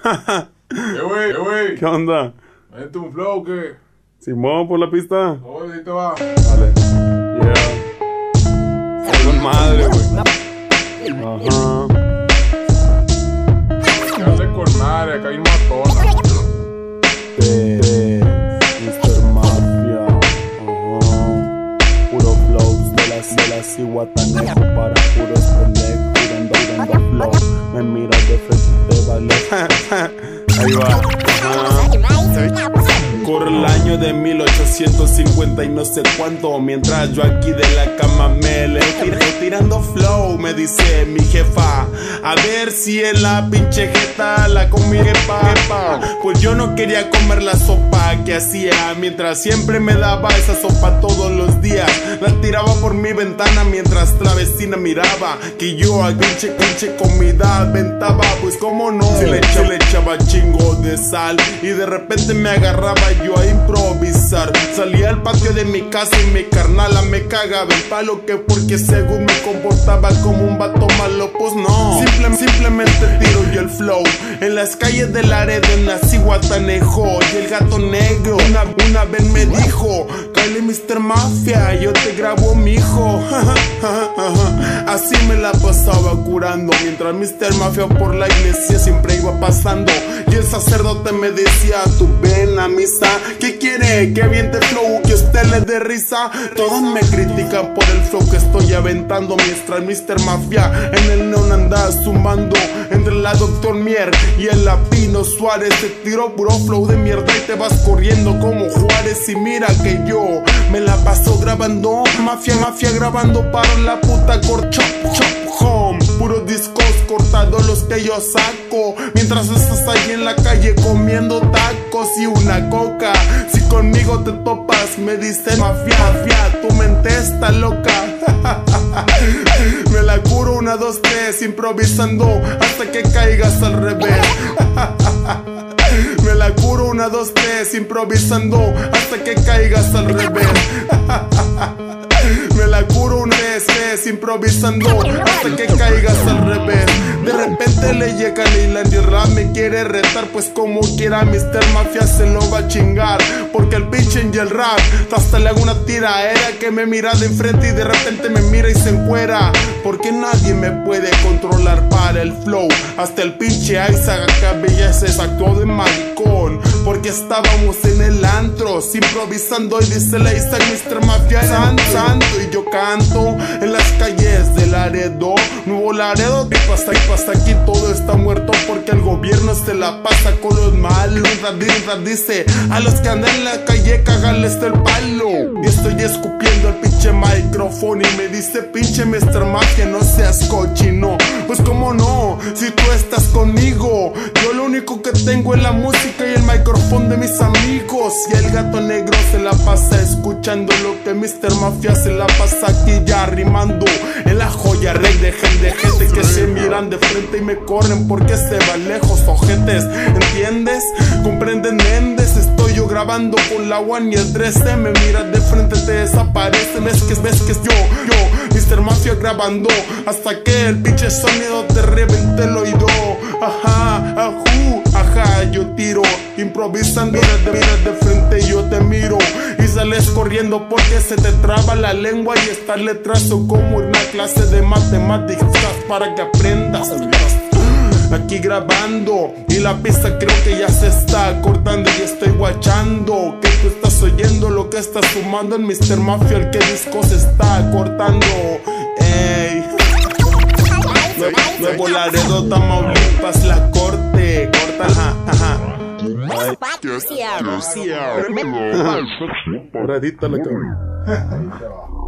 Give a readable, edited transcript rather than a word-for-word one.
Güey. ¿Qué onda? ¿Vente un flow qué? Simón, por la pista. Oye, ahí te va. Dale. Yeah. Con madre, güey. Ajá. Dale con madre, acá hay un matona. Mr. Mafia. Ajá. Puro flows de la ciguatanejo para puros pendejos. Tirando flow. Me miras de frente y te vale. Ahí va. Corre el año de 1850 y no sé cuánto, mientras yo aquí de la cama me le tirando flow, me dice mi jefa, a ver si en la pinche jeta la comí jefa. Pues yo no quería comer la sopa que hacía, mientras siempre me daba esa sopa todos los días. La tiraba por mi ventana mientras la vecina miraba que yo a pinche comida aventaba. Pues como no, si le echaba chingo de sal y de repente me agarraba yo a improvisar. Salía al patio de mi casa y mi carnala me cagaba el palo, que porque según me comportaba como un vato malo. Pues no, simplemente tiro yo el flow en las calles de Laredo, en la Ciguatanejo. Y el gato negro una vez me dijo, cállate Mr. Mafia, yo te grabo mijo. Así me la pasaba curando, mientras Mr. Mafia por la iglesia siempre iba pasando. Y el sacerdote me decía, tú ven a misa, ¿qué quiere? Que aviente flow, que usted le dé risa. Todos me critican por el flow que estoy aventando, mientras Mr. Mafia en el neón anda sumando. Entre la Dr. Mier y el Lapino Suárez te tiro puro flow de mierda y te vas corriendo como Juárez. Y mira que yo me la paso grabando, Mafia grabando para la puta chop home. Puros discos cortados los que yo saco, mientras estás ahí en la calle comiendo tacos y una coca. Si conmigo te topas me dicen Mafia, tu mente está loca. Me la curo 1, 2, 3 improvisando hasta que caigas al revés. Me la curo 1, 2, 3 improvisando hasta que caigas al revés. Me la curo 1, 2, 3 improvisando hasta que caigas al revés. De repente le llega Leyland y el rap me quiere retar, pues como quiera Mr. Mafia se lo va a chingar, porque el pitching y el rap hasta le hago una tiraera que me mira de enfrente y de repente me mira y se encuera, porque nadie me puede controlar para el flow. Hasta el pinche Isaac acá ya se sacó de maricón, porque estábamos en el antro improvisando y dice la Isaac, Mr. Mafia santo, y yo canto en las calles de Laredo, Nuevo Laredo, tipo hasta aquí todo está muerto, porque el gobierno se la pasa con los malos. Dice a los que andan en la calle cagarles el palo, y estoy escupiendo el pinche micrófono y me dice pinche Mr. Mafia, no seas cochino. Pues como no, si tú estás conmigo, yo lo único que tengo es la música y el micrófono de mis amigos. Y el gato negro se la pasa escuchando lo que Mr. Mafia se la pasa aquí ya rimando. En la Joya Record de gente que se miran de frente y me corren porque se van lejos, ojetes, ¿entiendes? Comprenden, Méndez, estoy yo grabando con la One y el 13, me miras de frente, te desaparece, ves que es yo, Mr. Mafia grabando hasta que el pinche sonido te reviente el oído. Ajá, yo tiro, improvisando, miras de frente y yo te miro y sales corriendo porque se te traba la lengua y estas letras son como una clase de matemáticas para que aprendas. Aquí grabando y la pista creo que ya se está cortando y estoy guachando que tú estás oyendo lo que está sumando en Mr. Mafia, el que disco se está cortando. Ey. Nuevo Laredo, Tamaulipas, la corte, corta, Espacio. Moradita la cámara.